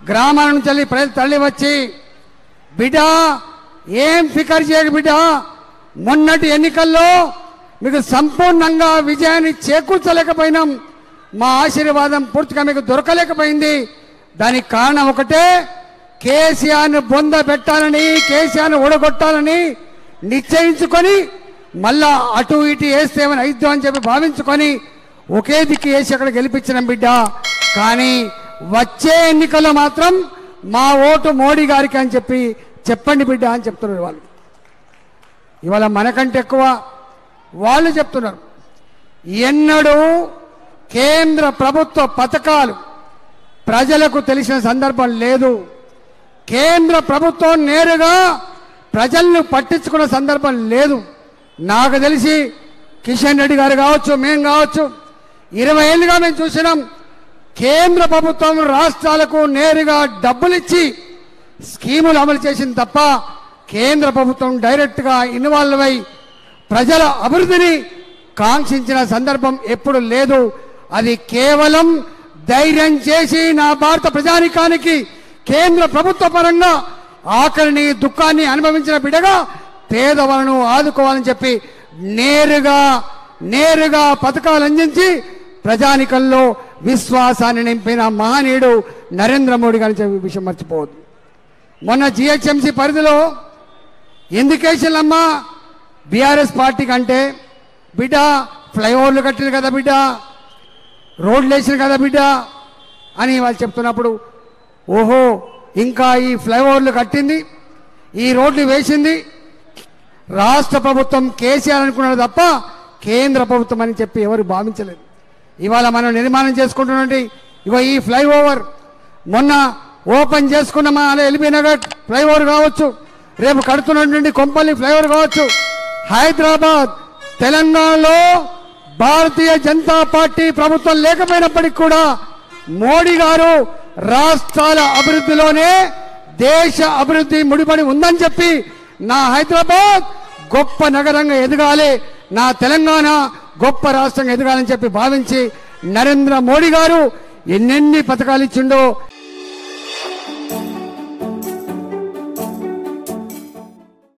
గ్రామాల నుంచి ప్రజలు తల్లి వచ్చి బిడ్డ ఏం ఫికర్ చేయకు బిడ్డ, మొన్నటి ఎన్నికల్లో మీకు సంపూర్ణంగా విజయాన్ని చేకూర్చలేకపోయినాం, మా ఆశీర్వాదం పూర్తిగా మీకు దొరకలేకపోయింది. దానికి కారణం ఒకటే, కేసీఆర్ను బొంద పెట్టాలని, కేసీఆర్ను ఓడగొట్టాలని నిశ్చయించుకొని మళ్ళా అటు ఇటు వేస్తే ఏమైనా అయిద్దాం అని చెప్పి భావించుకొని ఒకే దిక్కు వేసి అక్కడ గెలిపించిన బిడ్డ. కానీ వచ్చే ఎన్నికల్లో మాత్రం మా ఓటు మోడీ గారికి అని చెప్పి చెప్పండి బిడ్డ అని చెప్తున్నారు వాళ్ళు. ఇవాళ మనకంటే ఎక్కువ వాళ్ళు చెప్తున్నారు. ఎన్నడూ కేంద్ర ప్రభుత్వ పథకాలు ప్రజలకు తెలిసిన సందర్భం లేదు. కేంద్ర ప్రభుత్వం నేరుగా ప్రజలను పట్టించుకున్న సందర్భం లేదు. నాకు తెలిసి కిషన్ రెడ్డి గారు కావచ్చు, మేము కావచ్చు, 20 ఏళ్ళుగా మేము చూసినాం. కేంద్ర ప్రభుత్వం రాష్ట్రాలకు నేరుగా డబ్బులు ఇచ్చి స్కీములు అమలు చేసింది తప్ప కేంద్ర ప్రభుత్వం డైరెక్ట్గా ఇన్వాల్వ్ అయి ప్రజల అభివృద్ధిని కాంక్షించిన సందర్భం ఎప్పుడు లేదు. అది కేవలం ధైర్యం చేసి నా భారత ప్రజానికానికి కేంద్ర ప్రభుత్వ పరంగా ఆకలిని దుఃఖాన్ని అనుభవించిన బిడ్డగా పేదవాళ్ళను ఆదుకోవాలని చెప్పి నేరుగా పథకాలు అందించి ప్రజానికంలో విశ్వాసాన్ని నింపిన మహనీయుడు నరేంద్ర మోడీ గారి విషయం మర్చిపోవద్దు. మొన్న జిహెచ్ఎంసీ పరిధిలో ఎందుకేసినమ్మా బీఆర్ఎస్ పార్టీ కంటే, బిడ్డ ఫ్లైఓవర్లు కట్టిన కదా బిడ్డ, రోడ్లు వేసిన కదా బిడ్డ అని వాళ్ళు చెప్తున్నప్పుడు, ఓహో ఇంకా ఈ ఫ్లైఓవర్లు కట్టింది, ఈ రోడ్లు వేసింది రాష్ట్ర ప్రభుత్వం కేసీఆర్ అనుకున్నాడు తప్ప కేంద్ర ప్రభుత్వం అని చెప్పి ఎవరు భావించలేదు. ఇవాళ మనం నిర్మాణం చేసుకుంటున్నటువంటి ఇగో ఈ ఫ్లైఓవర్ మొన్న ఓపెన్ చేసుకున్న మన ఎల్బీ నగర్ ఫ్లైఓవర్ కావచ్చు, రేపు కడుతున్నటువంటి కొంపల్లి ఫ్లైఓవర్ కావచ్చు, హైదరాబాద్ తెలంగాణలో భారతీయ జనతా పార్టీ ప్రభుత్వం లేకపోయినప్పటికీ కూడా మోడీ గారు రాష్ట్రాల అభివృద్ధిలోనే దేశ అభివృద్ధి ముడిపడి ఉందని చెప్పి నా హైదరాబాద్ గొప్ప నగరంగా ఎదగాలి, నా తెలంగాణ గొప్ప రాష్ట్రంగా ఎదగాలని చెప్పి భావించి నరేంద్ర మోడీ గారు ఎన్నెన్ని పథకాలు ఇచ్చిండో